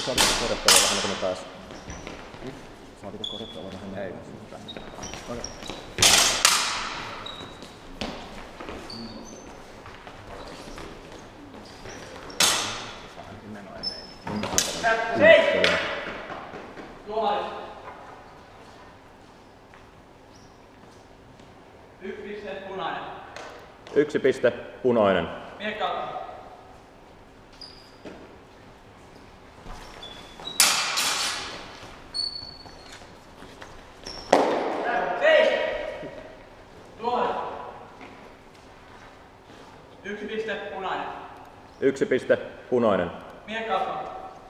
Saatiko korjattavaa vähän, kun me pääs? Saatiko korjattavaa vähän? Ei. Okei. Yksi piste punainen. Miekka. Yksi piste punainen. Yksi piste punainen. Miekka.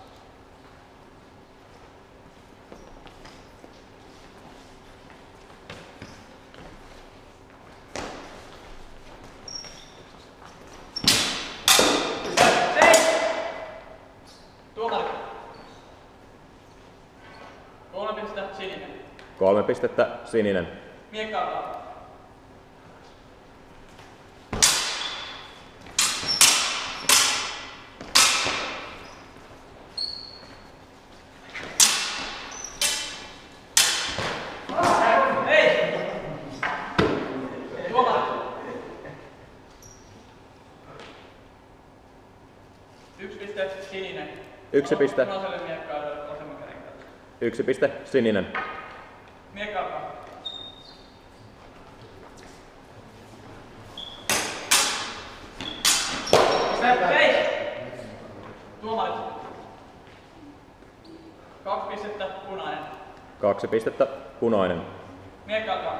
Sininen. 3 pistettä sininen. Miekka. Hei! Tuomari. Yksi piste sininen. Yksi piste. Punaiselle miekkaan vasemman käden kanssa. Yksi piste sininen. Miekka. Hei! Tuomarit. 2 pistettä punainen. 2 pistettä punainen. Miekka.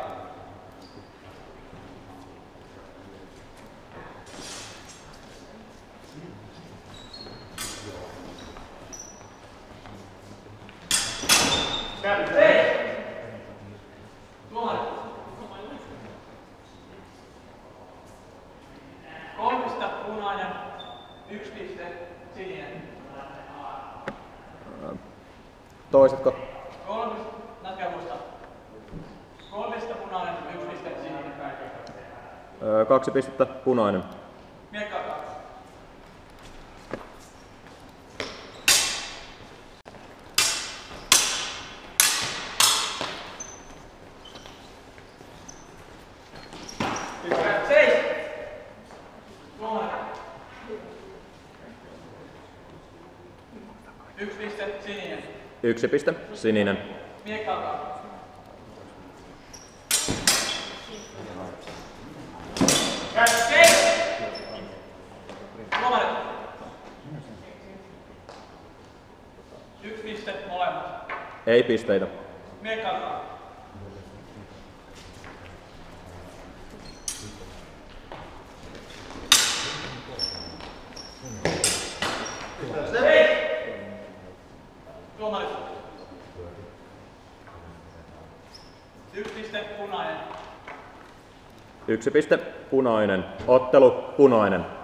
Hei! Tuomarit. 3 pistettä punainen. 1 piste sininen. Toisetko? 3 pistettä, nätkää muistaa. 3 pistettä punainen, 1 piste sininen. 2 pistettä punainen. Miekka. Yksi piste sininen. 1 piste sininen. Miekka. Tuomarit. 1 piste molemmat. Ei pisteitä. Miekka. Tuomarit. 1 piste punainen. 1 piste punainen. Ottelu punainen.